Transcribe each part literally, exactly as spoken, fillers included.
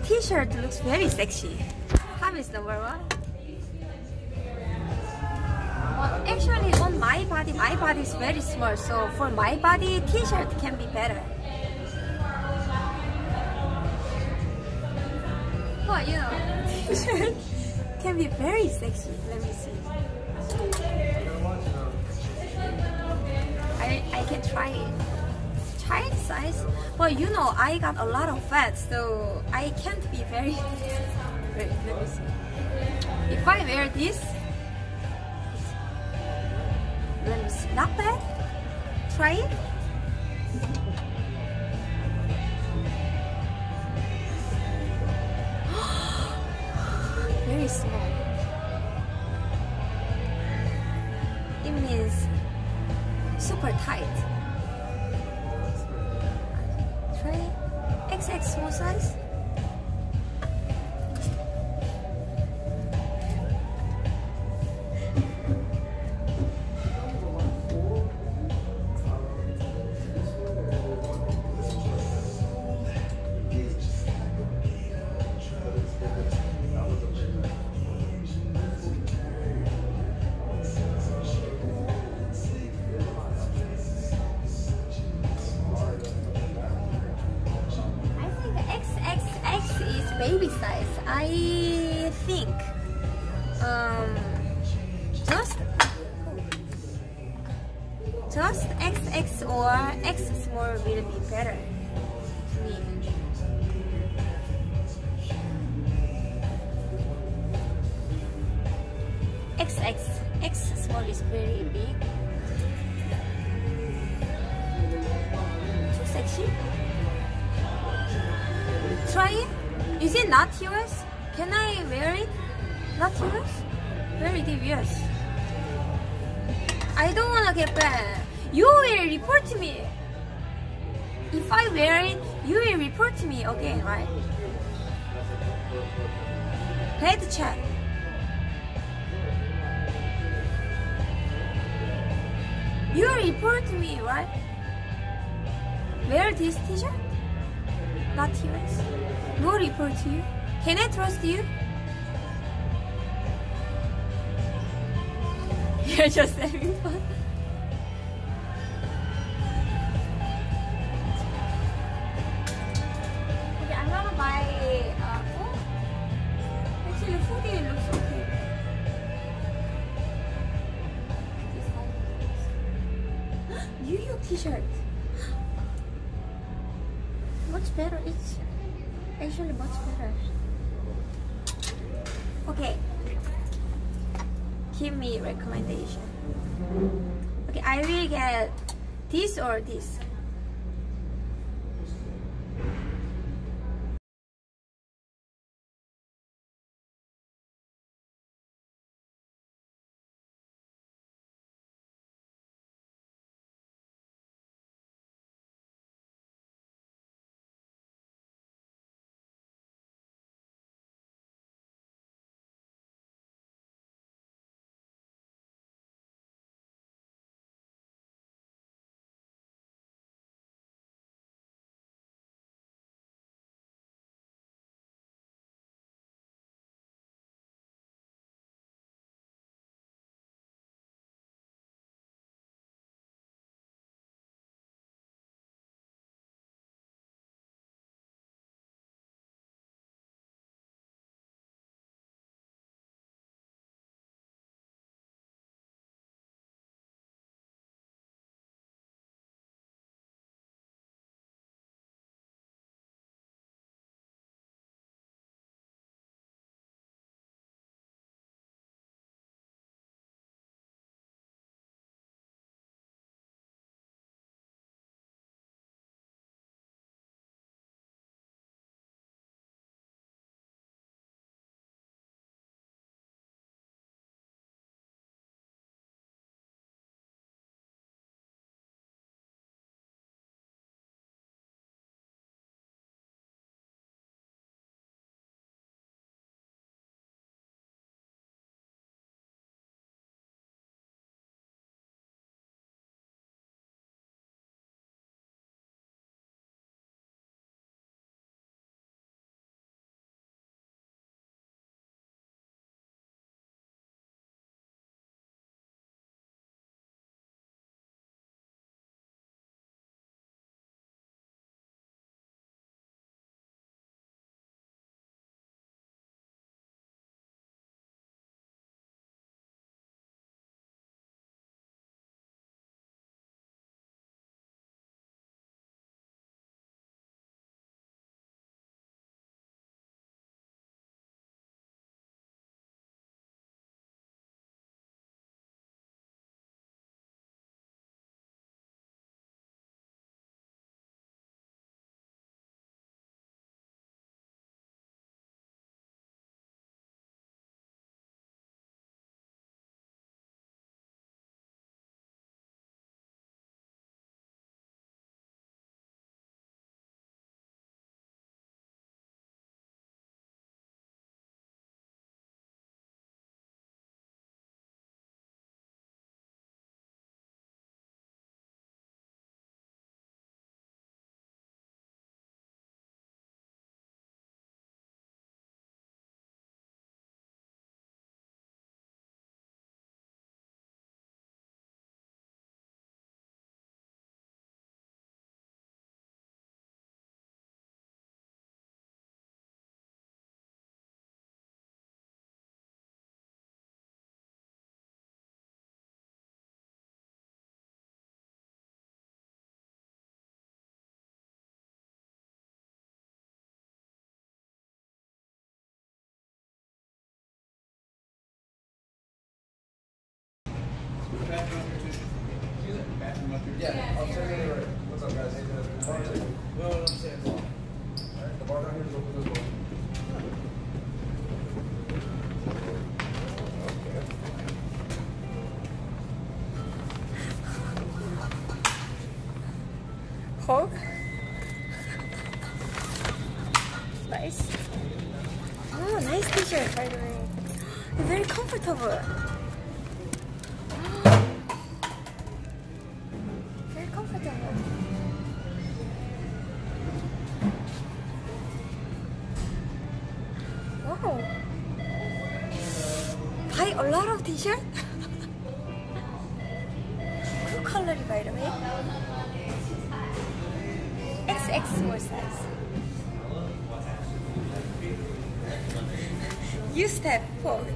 t-shirt looks very sexy. Ham is number one. But actually on my body, my body is very small, so for my body, t-shirt can be better. But you know, t-shirt can be very sexy. Let me see. I, I can try it. Child size, but you know I got a lot of fat, so I can't be very. Wait, let me see. If I wear this, let me see. Not bad. Try it. Very small. It means super tight. X X small size. Baby size, I think um, just just X X or X small will be better to me. X X X small is very big. Too sexy. Try it. Is it not yours? Can I wear it? Not yours? Very devious. I don't wanna get banned. You will report me. If I wear it, you will report me again, right? Head check. You report me, right? Wear this t-shirt? Not yours. No report to you. Can I trust you? You're just having fun. Okay, I'm gonna buy. Uh, oh, actually, hoodie looks okay. New York t-shirt. Much better. It's actually much better. Okay, give me recommendation. Okay, I will get this or this. Yeah, I'll check it right. What's up, guys? Hey, the bar is open. No, no, I'm saying bar. Alright, the bar down here is open as well. Hulk. Nice. Oh, nice t-shirt, by the way. Very comfortable. Very comfortable. Wow. Buy a lot of t-shirt. Cool color, by the way. X X small size. You step forward.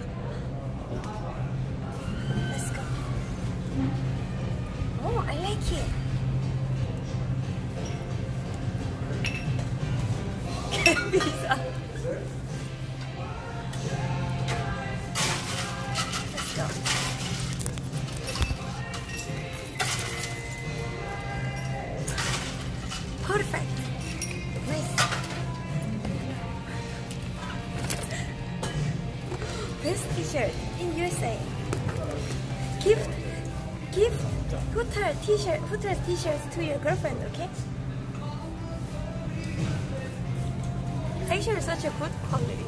Let's go. Oh, I like it. Pizza. Let's go. Perfect. Nice. Best t-shirt in U S A. Gift, gift hotel t-shirt, hotel t-shirts to your girlfriend, okay? Actually, such a good quality.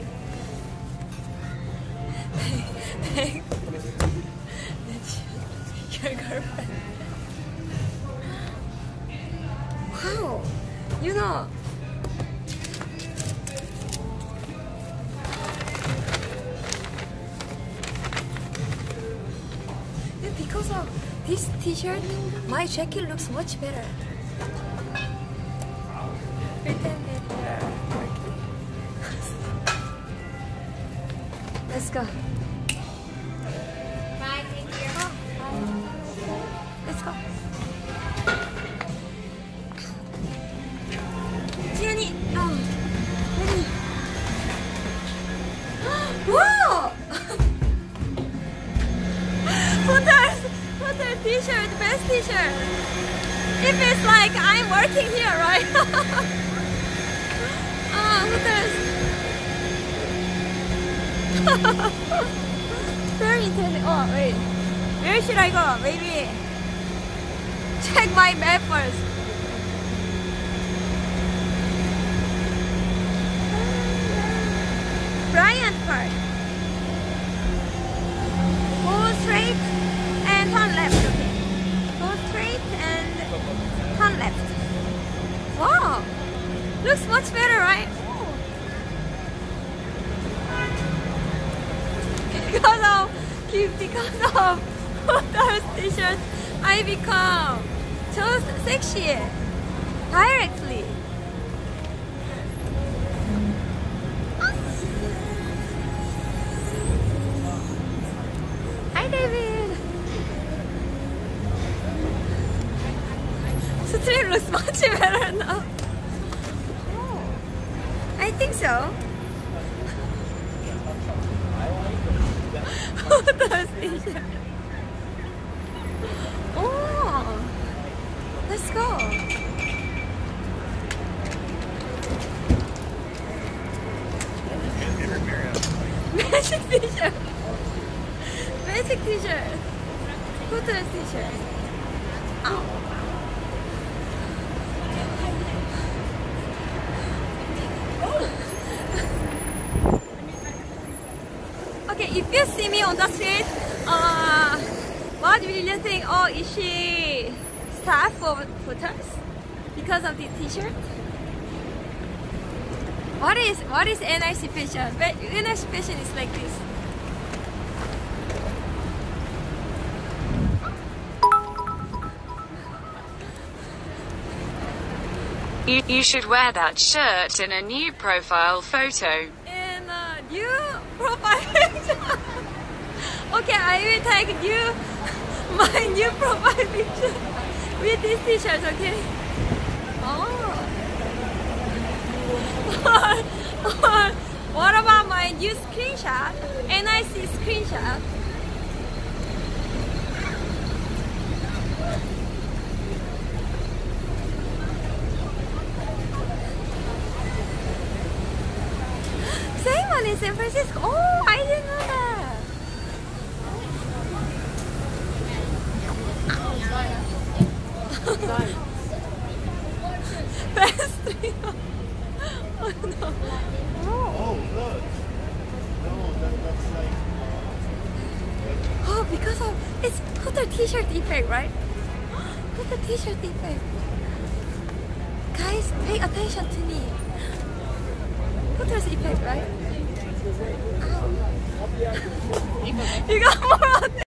Thank your girlfriend. Wow, you know. Because of this t-shirt, my jacket looks much better. Pretend it uh, Let's go. Bye, thank you. Let's go. Jenny, oh, ready. Wow! Hotel, hotel t-shirt, best t-shirt. If it's like I'm working here, right? Ah, hotels. Very interesting. Oh, wait. Where should I go? Maybe check my map first. Bryant Park. Go straight and turn left, okay? Go straight and turn left. Wow! Looks much better, right? Because of because of those t-shirts, I become so sexy directly. Hi, David. Stream looks much better now. Oh, I think so. Those t-shirts. Oh, let's go. Magic t-shirt. Magic t-shirt. Hooters t-shirt. Oh. Okay, if you see me on the street, uh, what will you think? Oh, is she staff of Hooters because of the t-shirt? What is what is N I C fashion? N I C fashion is like this. You, you should wear that shirt in a new profile photo. In a new profile picture. Okay, I will take new my new profile picture with this t-shirt. Okay. Oh. Or, or what about my new screenshot? N I C screenshot. one in San Francisco. Oh, I didn't know that. Best three. Oh no. Oh, look. No, that, that's like. Oh, because of it's Hotter T-shirt effect, right? Hotter T-shirt effect. Guys, pay attention to me. Hotter's effect, right? You got more on